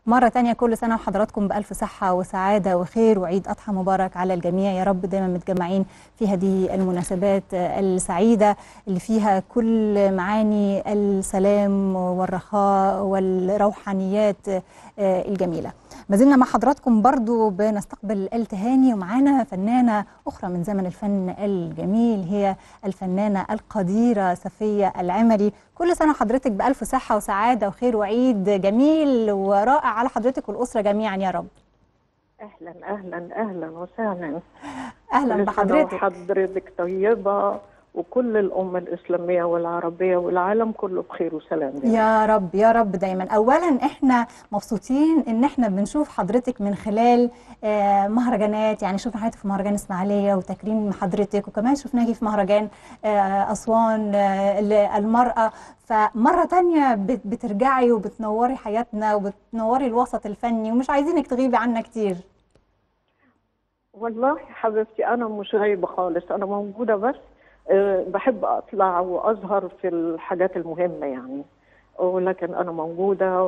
مرة تانية كل سنة وحضراتكم بألف صحة وسعادة وخير وعيد أضحى مبارك على الجميع يا رب. دايما متجمعين في هذه المناسبات السعيدة اللي فيها كل معاني السلام والرخاء والروحانيات الجميلة. ما زلنا مع حضراتكم برضو بنستقبل التهاني، ومعانا فنانة أخرى من زمن الفن الجميل هي الفنانة القديرة صفية العمري. كل سنة حضرتك بألف صحة وسعادة وخير وعيد جميل ورائع على حضرتك والأسرة جميعا يا رب. أهلا أهلا أهلا وسهلا. أهلا بحضرتك. كل سنة وحضرتك طيبة، وكل الأمة الإسلامية والعربية والعالم كله بخير وسلام يا رب يا رب دايما. أولا احنا مبسوطين ان احنا بنشوف حضرتك من خلال مهرجانات، يعني شفنا حضرتك في مهرجان اسماعيلية وتكريم حضرتك، وكمان شفناكي في مهرجان أسوان للمرأة. فمرة تانية بترجعي وبتنوري حياتنا وبتنوري الوسط الفني، ومش عايزينك تغيبي عنا كتير. والله حبيبتي أنا مش غايبة خالص، أنا موجودة، بس بحب أطلع وأظهر في الحاجات المهمة يعني، ولكن أنا موجودة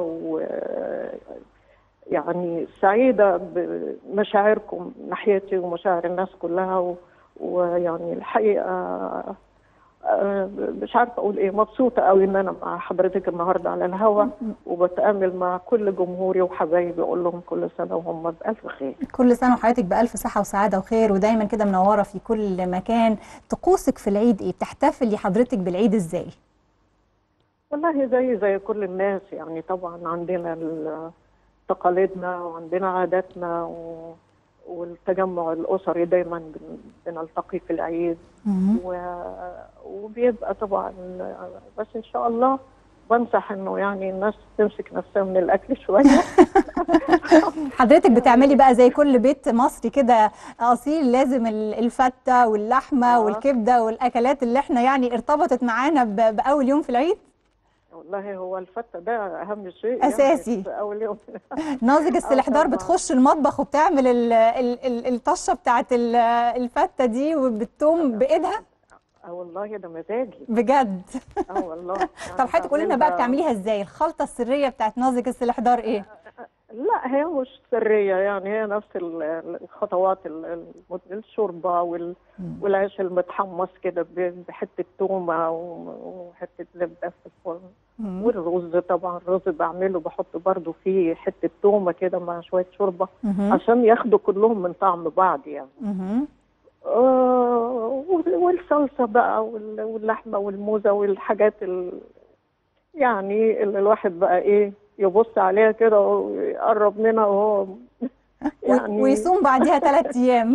يعني سعيدة بمشاعركم ناحيتي ومشاعر الناس كلها، ويعني الحقيقة مش عارفة أقول إيه، مبسوطة قوي إن أنا مع حضرتك النهاردة على الهوا، وبتأمل مع كل جمهوري وحبايبي، أقول لهم كل سنة وهم بألف خير. كل سنة وحضرتك بألف صحة وسعادة وخير، ودايما كده منورة في كل مكان. طقوسك في العيد إيه؟ بتحتفلي حضرتك بالعيد إزاي؟ والله زي كل الناس يعني، طبعا عندنا تقاليدنا وعندنا عاداتنا والتجمع الأسري دايما بنلتقي في العيد، وبيبقى طبعا، بس إن شاء الله بنصح إنه يعني الناس تمسك نفسها من الأكل شوية. حضرتك بتعملي بقى زي كل بيت مصري كده أصيل، لازم الفتة واللحمة والكبدة والأكلات اللي احنا يعني ارتبطت معانا بأول يوم في العيد. والله هو الفتة ده أهم شيء أساسي يعني في أول يوم. ناظج السلحدار بتخش المطبخ وبتعمل الطشة بتاعت الفتة دي وبالثوم بإيدها. والله ده مزاجي بجد. والله يعني. طب حضرتك قولي لنا بقى بتعمليها ازاي؟ الخلطة السرية بتاعت ناظج السلحدار ايه؟ لا هي مش سرية يعني، هي نفس الخطوات، الشوربة والعيش المتحمص كده بحتة تومة وحتة زبدة في الفرن، والرز طبعا، الرز بعمله بحط برضو فيه حتة تومة كده مع شوية شوربة عشان ياخدوا كلهم من طعم بعض يعني. والصلصة بقى واللحمة والموزة والحاجات يعني اللي الواحد بقى ايه يبص عليها كده ويقرب منها وهو يعني ويصوم بعديها 3 أيام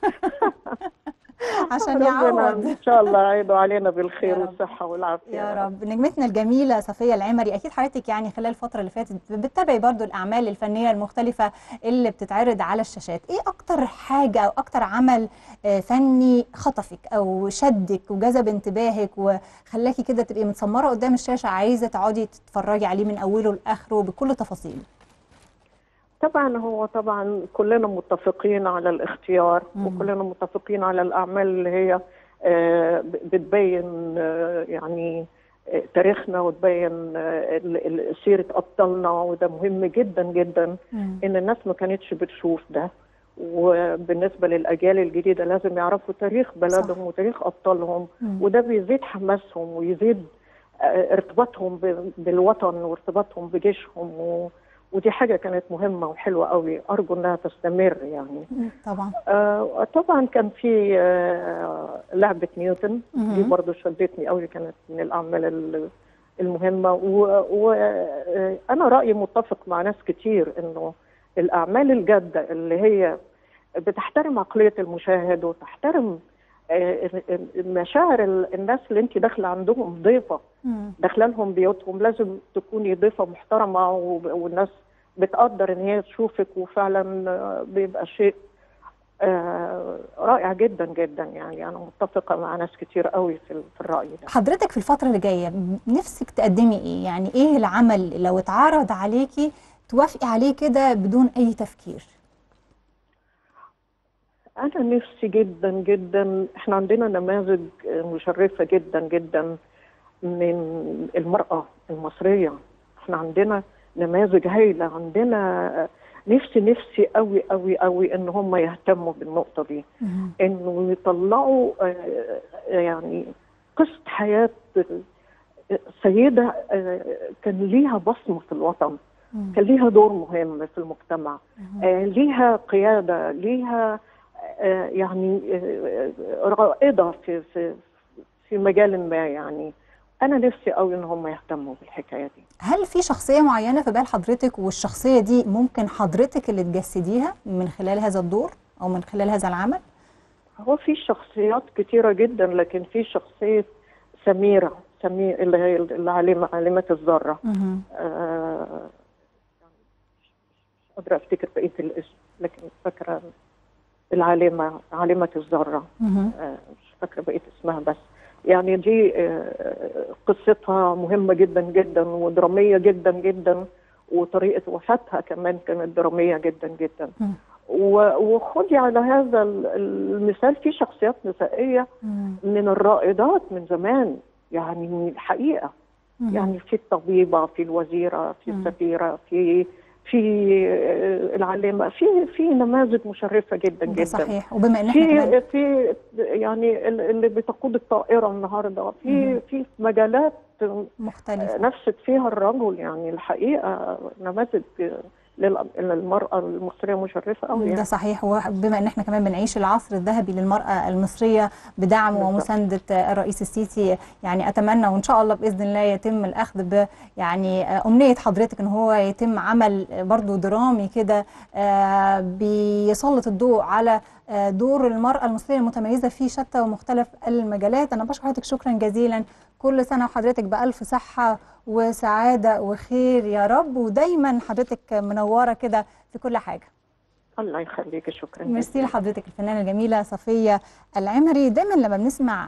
عشان يعوض. ان شاء الله يعيدوا علينا بالخير والصحه والعافيه يا رب. نجمتنا الجميله صفيه العمري، اكيد حضرتك يعني خلال الفتره اللي فاتت بتتابعي برضو الاعمال الفنيه المختلفه اللي بتتعرض على الشاشات. ايه اكتر حاجه او اكتر عمل فني خطفك او شدك وجذب انتباهك وخلاكي كده تبقي متسمره قدام الشاشه عايزه تقعدي تتفرجي عليه من اوله لاخره بكل تفاصيله؟ طبعا طبعا كلنا متفقين على الاختيار، وكلنا متفقين على الاعمال اللي هي بتبين يعني تاريخنا وتبين سيره ابطالنا، وده مهم جدا جدا ان الناس ما كانتش بتشوف ده، وبالنسبه للاجيال الجديده لازم يعرفوا تاريخ بلدهم وتاريخ ابطالهم، وده بيزيد حماسهم ويزيد ارتباطهم بالوطن وارتباطهم بجيشهم، ودي حاجة كانت مهمة وحلوة قوي، أرجو إنها تستمر يعني. طبعا طبعا كان في لعبة نيوتن، دي برضو شدتني قوي، كانت من الأعمال المهمة، وأنا رأيي متفق مع ناس كتير إنه الأعمال الجادة اللي هي بتحترم عقلية المشاهد وتحترم مشاعر الناس اللي انت داخله عندهم ضيفه، داخله لهم بيوتهم، لازم تكوني ضيفه محترمه والناس بتقدر ان هي تشوفك، وفعلا بيبقى شيء رائع جدا جدا يعني. انا متفقه مع ناس كتير قوي في الراي ده. حضرتك في الفتره اللي جايه نفسك تقدمي ايه؟ يعني ايه العمل لو اتعرض عليكي توافقي عليه كده بدون اي تفكير؟ أنا نفسي جدا جدا، إحنا عندنا نماذج مشرفة جدا جدا من المرأة المصرية، إحنا عندنا نماذج هايله عندنا. نفسي قوي قوي قوي ان هم يهتموا بالنقطه دي، انه يطلعوا يعني قصه حياه سيده كان ليها بصمه في الوطن، كان ليها دور مهم في المجتمع، ليها قياده، ليها يعني رائده في مجال ما. يعني انا نفسي قوي ان هم يهتموا بالحكايه دي. هل في شخصيه معينه في بال حضرتك والشخصيه دي ممكن حضرتك اللي تجسديها من خلال هذا الدور او من خلال هذا العمل؟ هو في شخصيات كتيره جدا، لكن في شخصيه سميره اللي هي عالمه الذره. مش قادره افتكر بقيه الاسم، لكن فاكره عالمه الذره. مش فاكره بقيه اسمها، بس يعني دي قصتها مهمة جدا جدا ودرامية جدا جدا، وطريقة وفاتها كمان كانت درامية جدا جدا. وخدي على هذا المثال في شخصيات نسائية من الرائدات من زمان، يعني الحقيقة يعني في الطبيبة، في الوزيرة، في السفيرة، في العلامة، في نماذج مشرفة جدا جدا. صحيح. وبما ان احنا في يعني اللي بتقود الطائرة النهارده في مجالات مختلفة نفست فيها الرجل، يعني الحقيقة نماذج للمرأة المصرية مشرفة قوي يعني. ده صحيح. وبما ان احنا كمان بنعيش العصر الذهبي للمرأة المصرية بدعم ومساندة الرئيس السيسي، يعني اتمنى وان شاء الله باذن الله يتم الاخذ ب يعني امنية حضرتك ان هو يتم عمل برضو درامي كده بيسلط الضوء على دور المرأة المصرية المتميزة في شتى ومختلف المجالات. انا بشكر حضرتك شكرا جزيلا، كل سنة وحضرتك بألف صحة وسعادة وخير يا رب، ودايما حضرتك منورة كده في كل حاجة. الله يخليك، شكرا. ميرسي لحضرتك الفنانة الجميلة صفية العمري. دايما لما بنسمع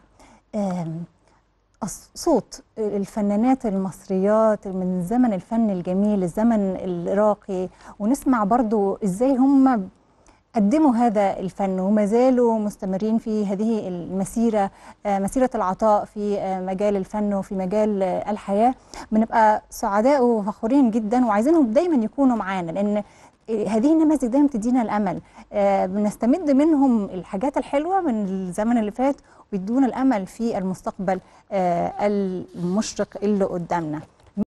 صوت الفنانات المصريات من زمن الفن الجميل، الزمن الراقي، ونسمع برضو ازاي هم قدموا هذا الفن وما زالوا مستمرين في هذه المسيرة، مسيرة العطاء في مجال الفن وفي مجال الحياة، بنبقى سعداء وفخورين جدا وعايزينهم دايما يكونوا معانا، لأن هذه النماذج دايما بتدينا الأمل، بنستمد منهم الحاجات الحلوة من الزمن اللي فات ويدونا الأمل في المستقبل المشرق اللي قدامنا.